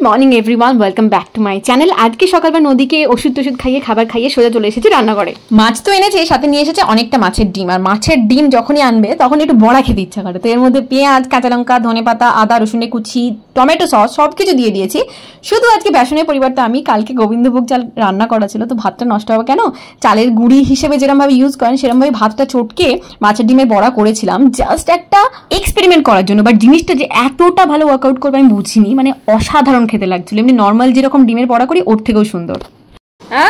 Morning everyone, welcome back to my channel. আজকে সকালবেলা নদীকে ওষুধ খাইয়ে খাবার খাইয়ে সোজা চলে এসেছি রান্না করে। মাছ তো এনেছে, সাথে নিয়ে এসেছে অনেকটা মাছের ডিম। আর মাছের ডিম যখনই আনবে তখন একটু বড়া খেতে ইচ্ছা করে, তো এর মধ্যে পেঁয়াজ, কাঁচা লঙ্কা, ধনেপাতা, আদা রসুনের কুচি, টমেটো সস সব কিছু দিয়ে দিয়েছি। শুধু আজকে বেসনের পরিবর্তে আমি কালকে গোবিন্দভোগ চাল রান্না করা ছিল, তো ভাতটা নষ্ট হবে কেন, চালের গুঁড়ি হিসেবে যেরকমভাবে ইউজ করেন সেরকমভাবে ভাতটা চটকে মাছের ডিমের বড়া করেছিলাম, জাস্ট একটা এক্সপেরিমেন্ট করার জন্য। বাট জিনিসটা যে এতটা ভালো ওয়ার্কআউট করবে আমি বুঝিনি, মানে অসাধারণ খেতে লাগছিল। এমনি নর্মাল যেরকম ডিমের বড়া করি ওর থেকেও সুন্দর। হ্যাঁ,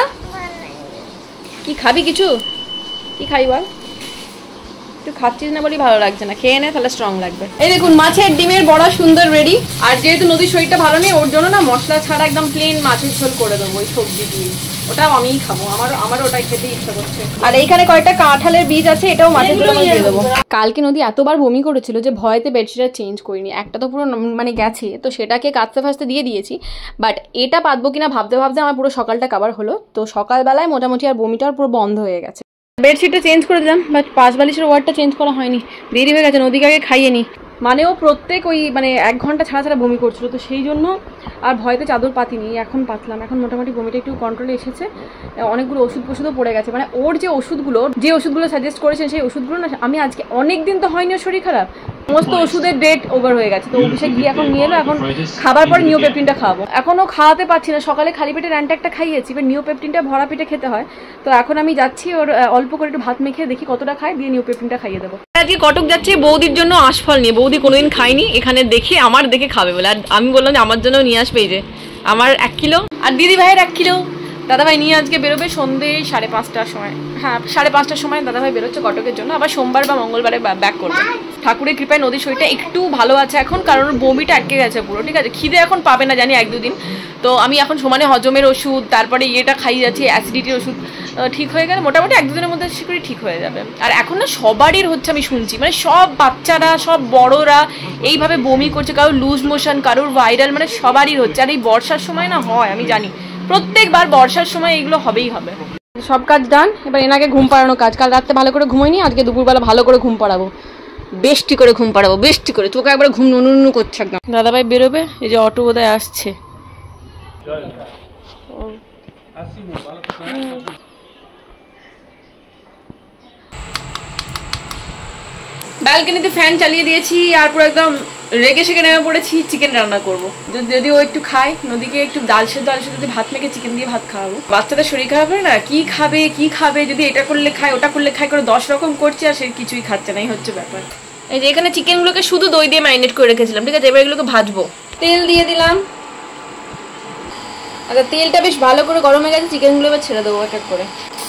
কি খাবি? কিছু কি খাই বল? একটু খাচ্ছিস না বলি ভালো লাগছে না, খেয়ে নে তাহলে স্ট্রং লাগবে। এই দেখুন মাছের ডিমের বড়া সুন্দর রেডি। আর যেহেতু নদীর শরীরটা ভালো নেই, ওর জন্য না মশলা ছাড়া একদম প্লেন মাছের ঝোল করে দেবো ওই সবজি দিয়ে। ওটাও আমিই খাবো, আমার ওটাই খেতে ইচ্ছা করছে। আর এইখানে কয়েকটা কাঁঠালের বীজ আছে, এটাও মাছের ঝোলে দিয়ে দেবো। কালকে নদী এতবার বমি করেছিল যে ভয়তে বেডশিটটা চেঞ্জ করিনি। একটা তো পুরো মানে গেছে, তো সেটাকে কাচতে ফাচতে দিয়ে দিয়েছি। বাট এটা পাতবো কিনা ভাবতে ভাবতে আমার পুরো সকালটা কাবার হলো। তো সকালবেলায় মোটামুটি আর বমিটা পুরো বন্ধ হয়ে গেছে। বেডশিটটা চেঞ্জ করে দিলাম, বাট 5 বালিশের ওয়ার্ডটা চেঞ্জ করা হয়নি, দেরি হয়ে গেছে। নদীকে আগে খাইয়ে নি, মানেও প্রত্যেক ওই মানে 1 ঘন্টা ছাড়া ছাড়া বমি করছিল, তো সেই জন্য আর ভয়তে চাদর পাতিনি। এখন পাতলাম, এখন মোটামুটি বমিটা একটু কন্ট্রোলে এসেছে। অনেকগুলো ওষুধও পড়ে গেছে, মানে ওর যে ওষুধগুলো সাজেস্ট করেছেন সেই ওষুধগুলো না আমি আজকে অনেক দিন তো হয়নি শরীর খারাপ, সমস্ত ওষুধের ডেট ওভার হয়ে গেছে। তো অফিসে গিয়ে এখন নিয়ে এলো, এখন খাবার পরে নিওপেপটিনটা খাওয়াবো। এখনও খাওয়াতে পারছি না, সকালে খালি পেটে র্যান্টা একটা খাইয়েছি, এবার নিওপেপটিনটা ভরা পেটে খেতে হয়। তো এখন আমি যাচ্ছি ওর অল্প করে একটু ভাত মেখে দেখি কতটা খায়, দিয়ে নিওপেপটিনটা খাইয়ে দেবো। আজকে কটক যাচ্ছে বৌদির জন্য আশফল নিয়ে। বৌদি কোনোদিন খাইনি, এখানে দেখে আমার দেখে খাবে বলে। আর আমি বললাম যে আমার জন্য নিয়ে আসবে, এই যে আমার 1 কিলো আর দিদি ভাইয়ের 1 কিলো। দাদাভাই নিয়ে আজকে বেরোবে সন্ধ্যে 5:30টার সময়। হ্যাঁ, 5:30টার সময় দাদাভাই বেরোচ্ছে কটকের জন্য, আবার সোমবার বা মঙ্গলবারে ব্যাক করবে। ঠাকুরের কৃপায় নদীর শরীরটা একটু ভালো আছে এখন, কারণ বমিটা আটকে গেছে পুরো। ঠিক আছে, খিদে এখন পাবে না জানি 1-2 দিন। তো আমি এখন সমানে হজমের ওষুধ, তারপরে ইয়েটা খাইয়ে যাচ্ছি, অ্যাসিডিটির ওষুধ। ঠিক হয়ে গেলে মোটামুটি 1-2 দিনের মধ্যে শিগগিরই ঠিক হয়ে যাবে। আর এখন না সবারই হচ্ছে, আমি শুনছি, মানে সব বাচ্চারা সব বড়রা এইভাবে বমি করছে, কারোর লুজ মোশন, কারোর ভাইরাল, মানে সবারই হচ্ছে। আর এই বর্ষার সময় না হয়, আমি জানি প্রত্যেকবার বর্ষার সময় এইগুলো হবেই হবে। সব কাজ ডান, এবার এনাকে ঘুম পাড়ানো কাজ। কাল রাতে ভালো করে ঘুমোয়নি, আজকে দুপুরবেলা ভালো করে ঘুম পাড়াবো, বেশটি করে ঘুম পাড়াবো, বেশটি করে। তোকে একবার ঘুম নুনু করছে একদম। দাদাভাই বেরোবে, এই যে অটো বোধহয় আসছে। ব্যালকনিতে ফ্যান চালিয়ে দিয়েছি, আর পুরো একদম রেগে সেগে নেমে পড়েছি। চিকেন রান্না করবো, যদি ও একটু খায়। নদীকে একটু ডাল সেদ্ধ যদি ভাত মেখে চিকেন দিয়ে ভাত খাওয়াবো। বাচ্চাদের শরীর খারাপ হয় না, কি খাবে যদি এটা করলে খায় ওটা করলে খায় করে 10 রকম করছে, আর সে কিছুই খাচ্ছে না, এই হচ্ছে ব্যাপার। এই যে এখানে চিকেনগুলোকে শুধু দই দিয়ে ম্যারিনেট করে রেখেছিলাম, ঠিক আছে। এবার এগুলোকে ভাজবো, তেল দিয়ে দিলাম। আচ্ছা, তেলটা বেশ ভালো করে গরম হয়ে গেছে, চিকেনগুলো এবার ছেড়ে দেবো এক এক করে।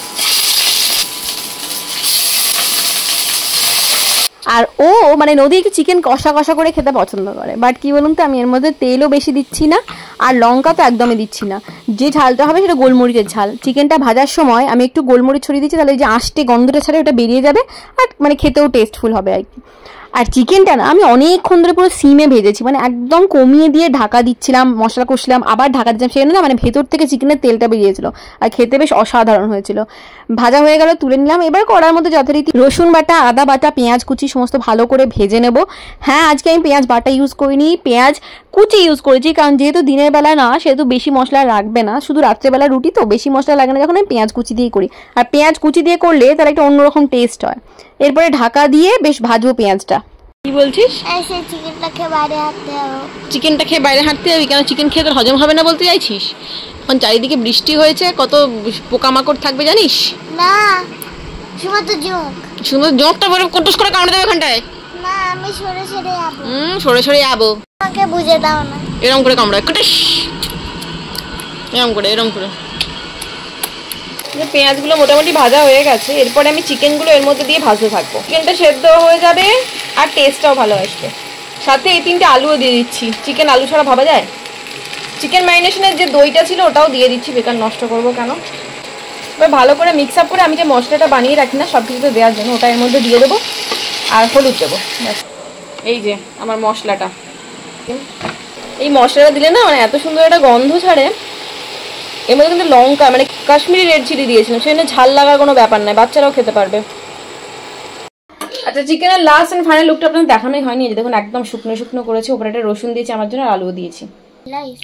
আর ও মানে নদী একটু চিকেন কষা কষা করে খেতে পছন্দ করে, বাট কি বলুন তো, আমি এর মধ্যে তেলও বেশি দিচ্ছি না, আর লঙ্কা তো একদমই দিচ্ছি না। যে ঝালটা হবে সেটা গোলমরিচের ঝাল। চিকেনটা ভাজার সময় আমি একটু গোলমরিচ ছড়িয়ে দিচ্ছি, তাহলে যে আঁশটে গন্ধটা ছাড়ে ওটা বেরিয়ে যাবে, আর মানে খেতেও টেস্টফুল হবে আর কি। আর চিকেনটা না আমি অনেকক্ষণ ধরে পুরো সিমে ভেজেছি, মানে একদম কমিয়ে দিয়ে ঢাকা দিচ্ছিলাম, মশলা কষলাম, আবার ঢাকা দিচ্ছিলাম। সেখানে না মানে ভেতর থেকে চিকেনের তেলটা বেরিয়েছিল, আর খেতে বেশ অসাধারণ হয়েছিল। ভাজা হয়ে গেল, তুলে নিলাম। এবার কড়ার মধ্যে যথারীতি রসুন বাটা, আদা বাটা, পেঁয়াজ কুচি সমস্ত ভালো করে ভেজে নেব। হ্যাঁ, আজকে আমি পেঁয়াজ বাটা ইউজ করিনি, পেঁয়াজ কুচি ইউজ করেছি, কারণ যেহেতু দিনের বেলা না সেহেতু বেশি মশলা রাখবে না, শুধু রাত্রেবেলা রুটি তো বেশি মশলা লাগে না, যখন আমি পেঁয়াজ কুচি দিয়ে করি। আর পেঁয়াজ কুচি দিয়ে করলে তার একটা অন্যরকম টেস্ট হয়। এরপরে ঢাকা দিয়ে বেশ ভাজবো পেঁয়াজটা। কি বলছিস? চিকেনটা খেয়ে বাইরে হাঁটতে হবে। চিকেনটা খেয়ে বাইরে হাঁটতে যাবি কেন? চিকেন খেয়ে তোর হজম হবে না বলতে চাইছিস? এখন চারিদিকে বৃষ্টি হয়েছে, কত পোকামাকড় থাকবে জানিস না? শুধু জোঁকটা বলে কটুস করে কামড়ে দেবে ওখানটায়। না, আমি সরে সরে যাবো। সরে সরে যাবো, আমাকে বুঝে দাও না। এরকম করে কামড়ায়, কটুস, এরকম করে। পেঁয়াজগুলো মোটামুটি ভাজা হয়ে গেছে, এরপরে আমি চিকেনগুলো এর মধ্যে দিয়ে ভাজতে থাকবো। চিকেনটা সেদ্ধ হয়ে যাবে আর টেস্টটাও ভালো আসবে। সাথে এই 3টে আলুও দিয়ে দিচ্ছি, চিকেন আলু ছাড়া ভাবা যায়? চিকেন ম্যারিনেশনের যে দইটা ছিল ওটাও দিয়ে দিচ্ছি, বেকার নষ্ট করবো কেন। এবার ভালো করে মিক্স আপ করে আমি যে মশলাটা বানিয়ে রাখি না সব কিছুতে দেওয়ার জন্য, ওটা এর মধ্যে দিয়ে দেবো, আর হলুদ দেবো। এই যে আমার মশলাটা, এই মশলাটা দিলে না মানে এত সুন্দর একটা গন্ধ ছাড়ে। এর মধ্যে কিন্তু লঙ্কা মানে কাশ্মীরি রেড চিলি দিয়েছিলাম, সেজন্য ঝাল লাগার কোনো ব্যাপার নাই, বাচ্চারাও খেতে পারবে। আচ্ছা, চিকেনের লাস্ট এন্ড ফাইনাল লুকটা আপনাদের দেখানোই হয়নি। দেখুন একদম শুকনো শুকনো করেছি, উপরে একটা রসুন দিয়েছি আমার জন্য, আর আলুও দিয়েছি।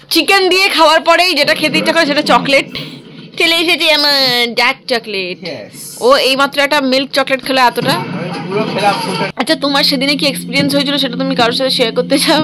চিকেন দিয়ে খাওয়ার পরেই যেটা খেতে ইচ্ছা করে সেটা চকলেট। চলে এসেছে আমার ডার্ক চকলেট। ও এইমাত্র একটা মিল্ক চকলেট খেলো এতটা। আচ্ছা তোমার সেদিনে কি এক্সপিরিয়েন্স হয়েছিল সেটা তুমি কারোর সাথে শেয়ার করতে চাও?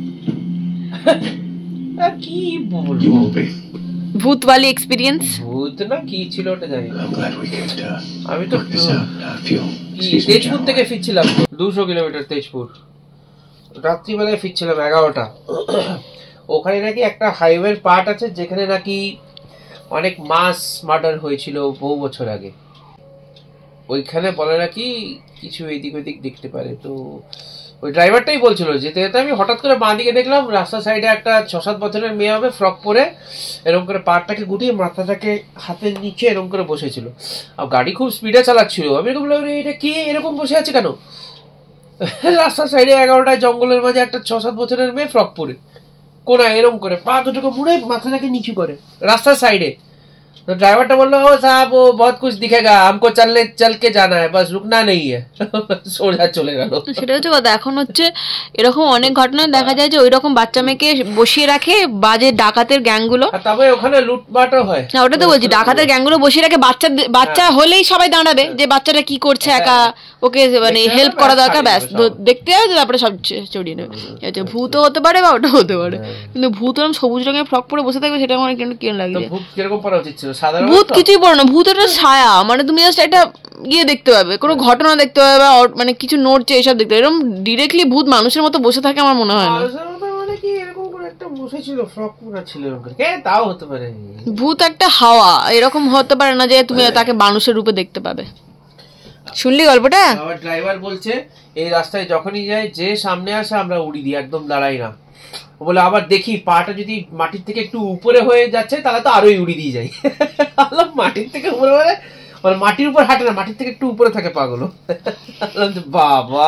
কি বলবো, ভূতওয়ালি এক্সপিরিয়েন্স? ভূত না কি ছিল ওটা জানি না। আমি তো তেজপুর থেকে ফিরছিলাম, 200 কিলোমিটার তেজপুর, রাত্রিবেলায় ফিরছিলাম 11টা। ওখানে নাকি একটা হাইওয়ের পার্ট আছে যেখানে নাকি অনেক মাস মার্ডার হয়েছিল বহু বছর আগে। ওইখানে বলে নাকি কিছু এদিক ওদিক দেখতে পারে। তো ওই ড্রাইভারটাই বলছিল যেতে যেতে আমি হঠাৎ করে বাঁ দিকে দেখলাম রাস্তার সাইডে একটা 6-7 বছরের মেয়ে হবে, ফ্রক পরে এরকম করে পাড়টাকে গুটিয়ে মাথাটাকে হাতের নিচে এরকম করে বসেছিল। আর গাড়ি খুব স্পিডে চালাচ্ছিল। আমি এরকম বললাম এটা কি এরকম বসে আছে কেন? রাস্তার সাইডে 11টায় জঙ্গলের মাঝে একটা 6-7 বছরের মেয়ে ফ্রক পরে কোনায় এরকম করে পা দুটোকে মুড়ে মাথাটাকে নিচু করে রাস্তার সাইডে। तो ड्राइवर बोल रहा हो साहब वो बहुत कुछ दिखेगा, हमको चल के जाना है, बस रुकना नहीं है। সোজা চলে গেল। সেটা হচ্ছে কথা। এখন হচ্ছে এরকম অনেক ঘটনা দেখা যায় যে ওই রকম বাচ্চা মেয়েকে বসিয়ে রাখে বাজে ডাকাতের গ্যাংগুলো। তবে ওখানে লুটপাটও হয়। না ওটা তো বলছি, ডাকাতের গ্যাংগুলো বসিয়ে রাখে বাচ্চা হলেই সবাই দাঁড়াবে যে বাচ্চাটা কি করছে, একা ওকে মানে হেল্প করা দরকার, ব্যাস দেখতে হবে, তারপরে সব চড়িয়ে নেবে। ভূতও হতে পারে বা ওটা হতে পারে, কিন্তু ভূত এরকম সবুজ রঙের ফ্রক পরে বসে থাকবে সেটা আমার কেন লাগে? ভূত কিরকম পরা উচিত ছিল? ভূত কিছুই পড়ো না, ভূত একটা ছায়া, মানে তুমি জাস্ট একটা গিয়ে দেখতে পাবে, কোনো ঘটনা দেখতে পাবে বা মানে কিছু নড়ছে এসব দেখতে পাবে। এরকম ডিরেক্টলি ভূত মানুষের মতো বসে থাকে আমার মনে হয় না। ভূত একটা হাওয়া, এরকম হতে পারে না যে তুমি তাকে মানুষের রূপে দেখতে পাবে। শুনলি গল্পটা? আমার ড্রাইভার বলছে এই রাস্তায় যখনই যায় যে সামনে আসে আমরা উড়ি দিই, একদম দাঁড়াই না। বলে আবার দেখি পাটা যদি মাটির থেকে একটু উপরে হয়ে যাচ্ছে তাহলে তো আরোই উড়ি দিয়ে যাই। মাটির থেকে উপরে মানে মাটির উপর হাঁটে না, মাটির থেকে একটু উপরে থাকে পাগুলো। বাবা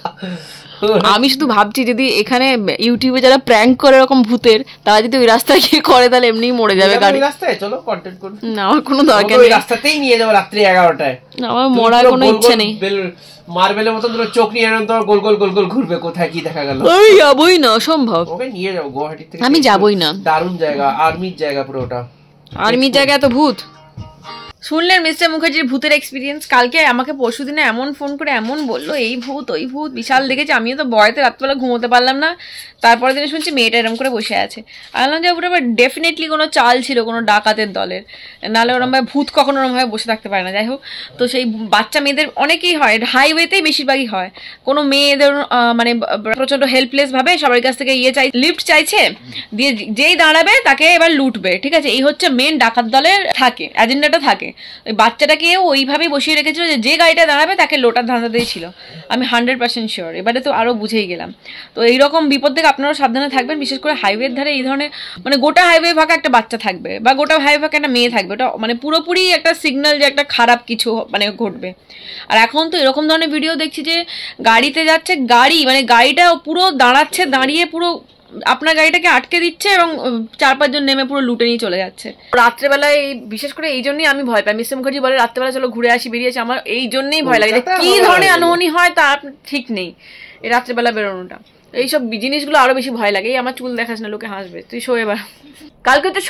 আমি শুধু ভাবছি যদি এখানে ইউটিউবে যারা প্র্যাঙ্ক করে এরকম ভূতের, তারা যদি ওই রাস্তায় গিয়ে করে তাহলে এমনিই মরে যাবে গাড়ি। রাস্তায় চলো কন্টেন্ট করুন। না আমার কোনো দরকার নেই, রাস্তাতেই নিয়ে যাবো রাত্রি 11টায়। আমার মরার কোনো ইচ্ছে নেই। মার্বেলের মতন তোর চোখ নিয়ে এরকম তোর গোল গোল গোল গোল ঘুরবে, কোথায় কি দেখা গেল। ওই যাবই না, সম্ভব। ওকে নিয়ে যাবো গুয়াহাটি থেকে। আমি যাবই না। দারুণ জায়গা, আর্মির জায়গা পুরো ওটা। আর্মির জায়গা এত ভূত? শুনলেন মিস্টার মুখার্জির ভূতের এক্সপিরিয়েন্স। কালকে আমাকে পরশু দিনে এমন ফোন করে এমন বললো এই ভূত ওই ভূত বিশাল দেখেছি। আমিও তো ভয়তে রাত্রবেলা ঘুমোতে পারলাম না। তারপরের দিনে শুনছি মেয়েটা এরকম করে বসে আছে। বললাম যে ওটা ডেফিনেটলি কোনো চাল ছিল কোনো ডাকাতের দলের, নাহলে ওরমভাবে ভূত কখনো ওরমভাবে বসে থাকতে পারে না। যাই হোক, তো সেই বাচ্চা মেয়েদের অনেকেই হয়, হাইওয়েতেই বেশিরভাগই হয়। কোনো মেয়েদের মানে প্রচণ্ড হেল্পলেস ভাবে সবার কাছ থেকে লিফট চাইছে, দিয়ে যেই দাঁড়াবে তাকে এবার লুটবে, ঠিক আছে? এই হচ্ছে মেন ডাকাত দলের থাকে, এজেন্ডাটা থাকে। ওই বাচ্চাটাকে ওইভাবেই বসিয়ে রেখেছিল যে গাড়িটা দাঁড়াবে তাকে লোটার ধান্দা দিয়েছিল। আমি 100% শিওর। এবারে তো আরও বুঝেই গেলাম। তো এইরকম বিপদ থেকে আপনারাও সাবধানে থাকবেন, বিশেষ করে হাইওয়ের ধারে এই ধরনের মানে গোটা হাইওয়ে ফাঁকা একটা বাচ্চা থাকবে বা গোটা হাইওয়ে ফাঁকা একটা মেয়ে থাকবে, ওটা মানে পুরোপুরি একটা সিগন্যাল যে একটা খারাপ কিছু মানে ঘটবে। আর এখন তো এরকম ধরনের ভিডিও দেখছি যে গাড়িতে যাচ্ছে, গাড়িটা পুরো দাঁড়াচ্ছে, দাঁড়িয়ে পুরো আপনার গাড়িটাকে আটকে দিচ্ছে এবং 4-5 জন নেমে পুরো লুটে নিয়ে চলে যাচ্ছে রাত্রেবেলায়। বিশেষ করে এই জন্যই আমি ভয় পাই। মিস্টার মুখার্জি বলে রাত্রেবেলা চলো ঘুরে আসি, বেরিয়েছি। আমার এই জন্যই ভয় লাগে, কি ধরনের আনহনি হয় তা ঠিক নেই এই রাত্রেবেলা বেরোনোটা। এইসব জিনিসগুলো আরো বেশি ভয় লাগে। এই আমার চুল দেখাস না, লোকে হাসবে। তুই শো এবার। কালকে হচ্ছে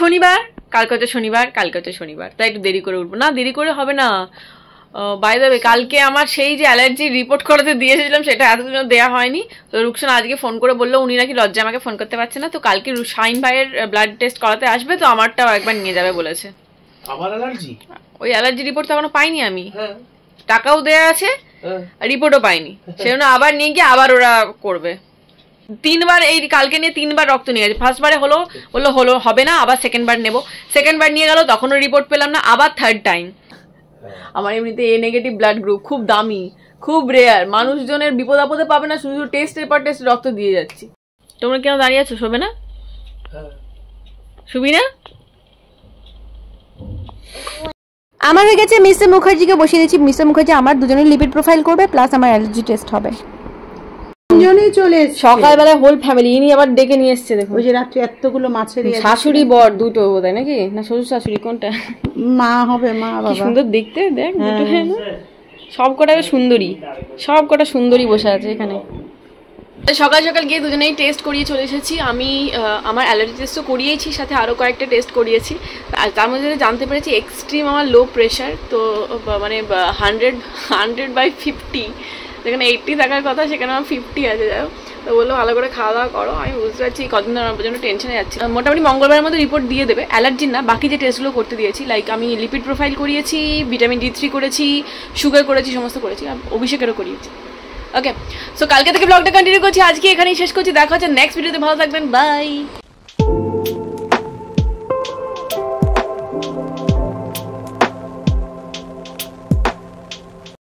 শনিবার, তাই একটু দেরি করে উঠবো। না দেরি করে হবে না। বাই দ্য ওয়ে, কালকে আমার সেই যে অ্যালার্জি রিপোর্ট করাতে দিয়েছিলাম সেটা এতদিনও দেওয়া হয়নি। তো রুকসানা আজকে ফোন করে বললো উনি নাকি লজ্জা আমাকে ফোন করতে পারছে না, তো কালকে শাইন ভাইয়ের ব্লাড টেস্ট করাতে আসবে, তো আমারটাও একবার নিয়ে যাবে বলেছে। আমার অ্যালার্জি? ওই অ্যালার্জি রিপোর্ট তো এখনো পাইনি আমি, টাকাও দেয়া আছে, রিপোর্টও পাইনি, সেজন্য আবার নিয়ে গিয়ে আবার ওরা করবে। 3বার এই কালকে নিয়ে 3বার রক্ত নিয়ে গেছে। ফার্স্টবারে বললো হবে না, আবার সেকেন্ডবার নেবো। সেকেন্ডবার নিয়ে গেল, তখনও রিপোর্ট পেলাম না, আবার 3rd টাইম। আমার এমনিতে এ নেগেটিভ ব্লাড গ্রুপ, খুব দামি, খুব রেয়ার, মানুষজনের বিপদ আপদে পাবে না, শুধু টেস্টের পর টেস্ট রক্ত দিয়ে যাচ্ছি। তোমরা কেন দাঁড়িয়ে আছো? শোবে না? শুবি না? আমার হয়ে গেছে। মিস্টার মুখার্জিকে বসিয়ে দিয়েছি। মিস্টার মুখার্জি আমার দুজনের লিপিড প্রোফাইল করবে, প্লাস আমার অ্যালার্জি টেস্ট হবে। তিনজনেই চলে এসেছে সকালবেলা, হোল ফ্যামিলি। ইনি আবার ডেকে নিয়ে এসছে। দেখো ওই যে রাত্রে এতগুলো মাছের শাশুড়ি বর দুটো বোধহয়, নাকি না শ্বশুর শাশুড়ি কোনটা? মা হবে, মা বাবা। সুন্দর দেখতে, দেখ দুটো। সব কটা সুন্দরী বসে আছে এখানে। সকাল সকাল গিয়ে দুজনেই টেস্ট করিয়ে চলে এসেছি। আমি আমার অ্যালার্জি টেস্টও করিয়েছি, সাথে আরও কয়েকটা টেস্ট করিয়েছি। আর তার মধ্যে জানতে পেরেছি এক্সট্রিম আমার লো প্রেশার, তো মানে 100/50, যেখানে 80 থাকার কথা সেখানে আমার 50 আছে। যাই হোক, তো বললো ভালো করে খাওয়া দাওয়া করো। আমি বুঝতে পারছি কদিন ধরে আমার জন্য টেনশনে যাচ্ছি। মোটামুটি মঙ্গলবারের মধ্যে রিপোর্ট দিয়ে দেবে, অ্যালার্জি না, বাকি যে টেস্টগুলো করতে দিয়েছি, লাইক আমি লিপিড প্রোফাইল করিয়েছি, ভিটামিন D3 করেছি, সুগার করেছি, সমস্ত করেছি, অভিষেকেরও করিয়েছি। ওকে, সো কালকে থেকে ব্লগটা কন্টিনিউ করছি, আজকে এখানেই শেষ করছি। দেখা হচ্ছে নেক্সট ভিডিওতে, ভালো থাকবেন, বাই।